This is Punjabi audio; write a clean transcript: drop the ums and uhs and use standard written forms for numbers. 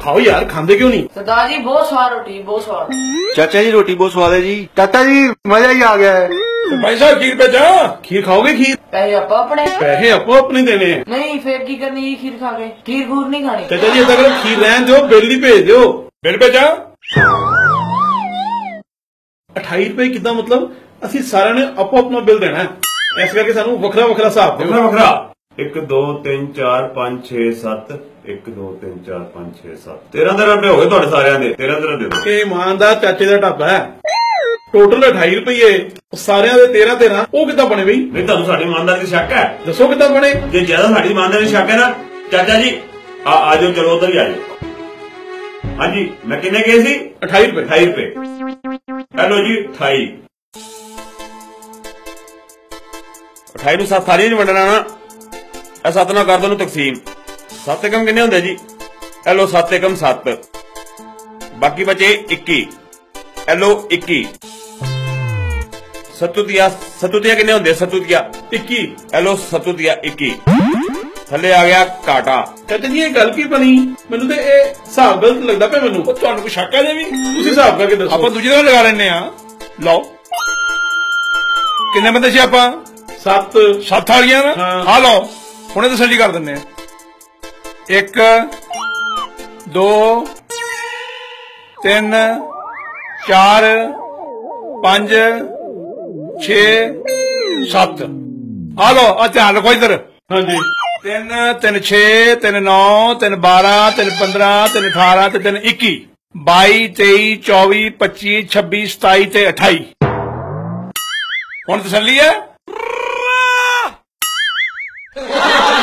खाओ यार, खांदे क्यों नहीं? सरदार जी बहुत स्वाद रोटी, बहुत स्वाद। चाचा जी रोटी बहुत स्वाद है जी। चाचा जी मजा ही आ गया है। तो भाई साहब खीर पे जा, खीर खाओगे? खीर पैसे आपो अपने, पैसे आपो अपने देने हैं। नहीं फिर की करनी है खीर खा के? खीर घूर नहीं खानी। चाचा जी अगर खीर रहन दो, बिल ही भेज दो। बिल पे जा। 28 रुपए कितना मतलब? असि सारे ने आपो अपना बिल देना है, इस करके सानू वखरा वखरा हिसाब दो। वखरा 1 2 3 4 5 6 7 1 2 3 4 5 6 7 13 रुपए हो गए ਤੁਹਾਡੇ ਸਾਰਿਆਂ ਦੇ। 13 ਦੇ ਦਿਓ। ਇਹ ਇਮਾਨਦਾਰ ਚਾਚੇ ਦਾ ਢਾਬਾ ਹੈ। ਟੋਟਲ 28 ਰੁਪਏ, ਸਾਰਿਆਂ ਦੇ 13 ਉਹ ਕਿੱਦਾਂ ਬਣੇ ਬਈ? ਨਹੀਂ ਤੁਹਾਨੂੰ ਸਾਡੀ ਇਮਾਨਦਾਰੀ ਦੀ ਸ਼ੱਕ ਹੈ, ਦੱਸੋ ਕਿੱਦਾਂ ਬਣੇ? ਜੇ ਜ਼ਿਆਦਾ ਸਾਡੀ ਇਮਾਨਦਾਰੀ ਦੀ ਸ਼ੱਕ ਹੈ ਨਾ ਚਾਚਾ ਜੀ ਆ ਜਾਓ, ਚਲੋ ਉਧਰ ਹੀ ਆ ਜਾਓ। ਹਾਂਜੀ ਮੈਂ ਕਿੰਨੇ ਕਹੇ ਸੀ? 28 ਰੁਪਏ। 28 ਰੁਪਏ ਹੈਲੋ ਜੀ। 28 ਨੂੰ 7 ਸਾਰੀਆਂ ਚ ਵੰਡਣਾ ਨਾ, ਇਹ 7 ਨਾਲ ਕਰ ਦੋ ਨੂੰ ਤਕਸੀਮ। 7 ਏਕਮ ਕਿੰਨੇ ਹੁੰਦੇ ਜੀ? ਹੈਲੋ 7 ਏਕਮ 7, ਬਾਕੀ ਬਚੇ 21। ਹੈਲੋ 21। ਸਤੁਤੀਆ ਕਿੰਨੇ ਹੁੰਦੇ? ਸਤੁਤੀਆ 21। ਹੈਲੋ ਸਤੁਤੀਆ 21। ਥੱਲੇ ਆ ਗਿਆ ਕਾਟਾ। ਚਾਚਾ ਜੀ ਇਹ ਗੱਲ ਕੀ ਬਣੀ? ਮੈਨੂੰ ਤੇ ਇਹ ਹਿਸਾਬ ਗਲਤ ਲੱਗਦਾ ਪਿਆ ਮੈਨੂੰ। ਤੁਹਾਨੂੰ ਕੋਈ ਸ਼ੱਕ ਹੈ ਜੀ? ਤੁਸੀਂ ਹਿਸਾਬ ਕਰਕੇ ਦੱਸੋ। ਆਪਾਂ ਦੂਜੀ ਤਰ੍ਹਾਂ ਲਗਾ ਲੈਣੇ ਆ। ਲਓ ਕਿੰਨੇ ਬੰਦੇ ਸੀ ਆਪਾਂ? 7 ਵਾਲੀਆਂ ਨਾ। ਆ ਲਓ ਹੁਣੇ ਤਸੱਲੀ ਕਰ ਦਿੰਦੇ ਆ। 1 2 3 4 5 6 7 ਆ ਲਓ। ਆ ਧਿਆਨ ਰੱਖੋ ਇੱਧਰ। ਹਾਂਜੀ 3 3 6 3 9 3 12 3 15 3 18 ਤੇ 3 21 22 23 24 25 26 27 ਤੇ 28। ਹੁਣ ਤਸੱਲੀ ਹੈ?